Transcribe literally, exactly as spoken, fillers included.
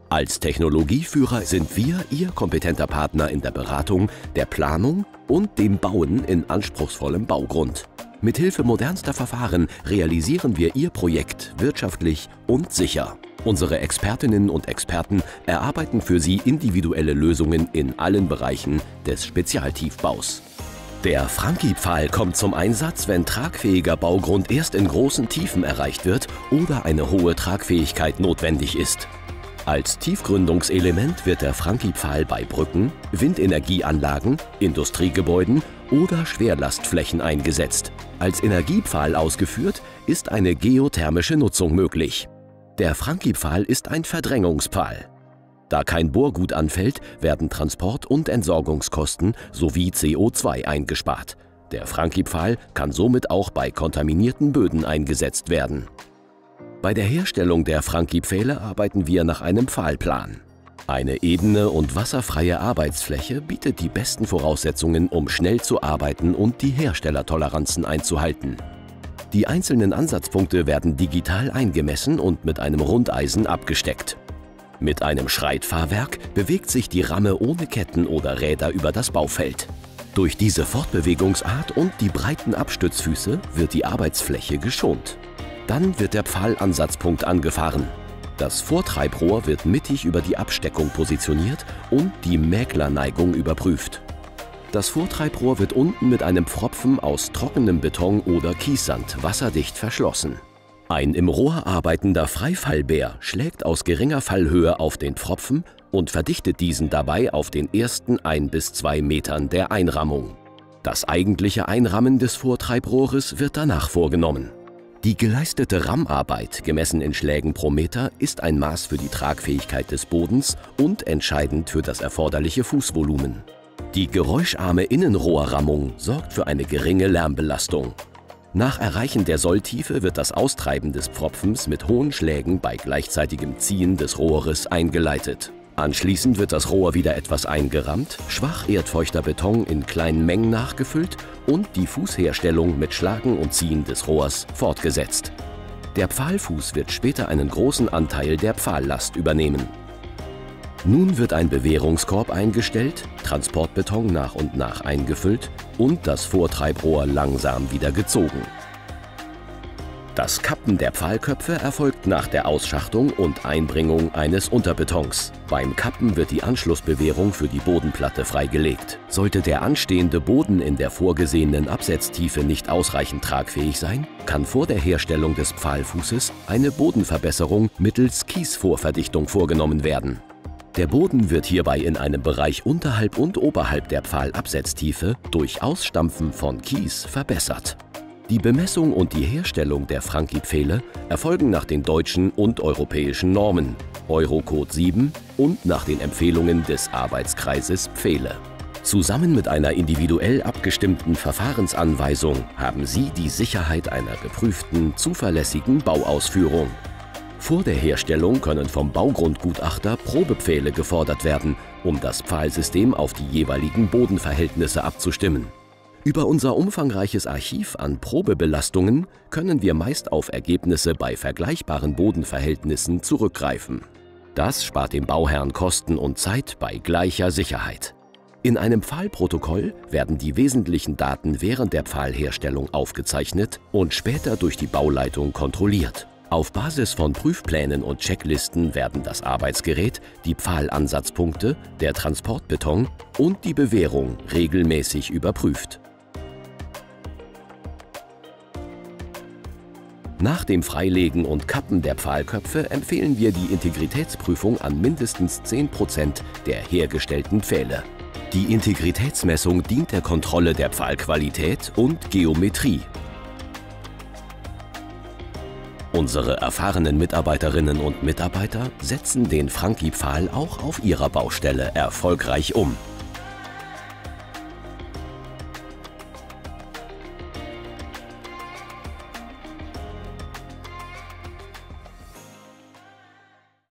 Als Technologieführer sind wir Ihr kompetenter Partner in der Beratung, der Planung und dem Bauen in anspruchsvollem Baugrund. Mithilfe modernster Verfahren realisieren wir Ihr Projekt wirtschaftlich und sicher. Unsere Expertinnen und Experten erarbeiten für Sie individuelle Lösungen in allen Bereichen des Spezialtiefbaus. Der Franki-Pfahl kommt zum Einsatz, wenn tragfähiger Baugrund erst in großen Tiefen erreicht wird oder eine hohe Tragfähigkeit notwendig ist. Als Tiefgründungselement wird der Franki-Pfahl bei Brücken, Windenergieanlagen, Industriegebäuden oder Schwerlastflächen eingesetzt. Als Energiepfahl ausgeführt ist eine geothermische Nutzung möglich. Der Franki-Pfahl ist ein Verdrängungspfahl. Da kein Bohrgut anfällt, werden Transport- und Entsorgungskosten sowie C O zwei eingespart. Der Franki-Pfahl kann somit auch bei kontaminierten Böden eingesetzt werden. Bei der Herstellung der Franki-Pfähle arbeiten wir nach einem Pfahlplan. Eine ebene und wasserfreie Arbeitsfläche bietet die besten Voraussetzungen, um schnell zu arbeiten und die Herstellertoleranzen einzuhalten. Die einzelnen Ansatzpunkte werden digital eingemessen und mit einem Rundeisen abgesteckt. Mit einem Schreitfahrwerk bewegt sich die Ramme ohne Ketten oder Räder über das Baufeld. Durch diese Fortbewegungsart und die breiten Abstützfüße wird die Arbeitsfläche geschont. Dann wird der Pfahlansatzpunkt angefahren. Das Vortreibrohr wird mittig über die Absteckung positioniert und die Mäklerneigung überprüft. Das Vortreibrohr wird unten mit einem Pfropfen aus trockenem Beton oder Kiessand wasserdicht verschlossen. Ein im Rohr arbeitender Freifallbär schlägt aus geringer Fallhöhe auf den Pfropfen und verdichtet diesen dabei auf den ersten ein bis zwei Metern der Einrammung. Das eigentliche Einrammen des Vortreibrohres wird danach vorgenommen. Die geleistete Rammarbeit, gemessen in Schlägen pro Meter, ist ein Maß für die Tragfähigkeit des Bodens und entscheidend für das erforderliche Fußvolumen. Die geräuscharme Innenrohrrammung sorgt für eine geringe Lärmbelastung. Nach Erreichen der Solltiefe wird das Austreiben des Pfropfens mit hohen Schlägen bei gleichzeitigem Ziehen des Rohres eingeleitet. Anschließend wird das Rohr wieder etwas eingerammt, schwach erdfeuchter Beton in kleinen Mengen nachgefüllt und die Fußherstellung mit Schlagen und Ziehen des Rohrs fortgesetzt. Der Pfahlfuß wird später einen großen Anteil der Pfahllast übernehmen. Nun wird ein Bewehrungskorb eingestellt, Transportbeton nach und nach eingefüllt und das Vortreibrohr langsam wieder gezogen. Das Kappen der Pfahlköpfe erfolgt nach der Ausschachtung und Einbringung eines Unterbetons. Beim Kappen wird die Anschlussbewehrung für die Bodenplatte freigelegt. Sollte der anstehende Boden in der vorgesehenen Absetztiefe nicht ausreichend tragfähig sein, kann vor der Herstellung des Pfahlfußes eine Bodenverbesserung mittels Kiesvorverdichtung vorgenommen werden. Der Boden wird hierbei in einem Bereich unterhalb und oberhalb der Pfahlabsetztiefe durch Ausstampfen von Kies verbessert. Die Bemessung und die Herstellung der Franki-Pfähle erfolgen nach den deutschen und europäischen Normen, Eurocode sieben und nach den Empfehlungen des Arbeitskreises Pfähle. Zusammen mit einer individuell abgestimmten Verfahrensanweisung haben Sie die Sicherheit einer geprüften, zuverlässigen Bauausführung. Vor der Herstellung können vom Baugrundgutachter Probepfähle gefordert werden, um das Pfahlsystem auf die jeweiligen Bodenverhältnisse abzustimmen. Über unser umfangreiches Archiv an Probebelastungen können wir meist auf Ergebnisse bei vergleichbaren Bodenverhältnissen zurückgreifen. Das spart dem Bauherrn Kosten und Zeit bei gleicher Sicherheit. In einem Pfahlprotokoll werden die wesentlichen Daten während der Pfahlherstellung aufgezeichnet und später durch die Bauleitung kontrolliert. Auf Basis von Prüfplänen und Checklisten werden das Arbeitsgerät, die Pfahlansatzpunkte, der Transportbeton und die Bewehrung regelmäßig überprüft. Nach dem Freilegen und Kappen der Pfahlköpfe empfehlen wir die Integritätsprüfung an mindestens zehn Prozent der hergestellten Pfähle. Die Integritätsmessung dient der Kontrolle der Pfahlqualität und Geometrie. Unsere erfahrenen Mitarbeiterinnen und Mitarbeiter setzen den Franki-Pfahl auch auf ihrer Baustelle erfolgreich um.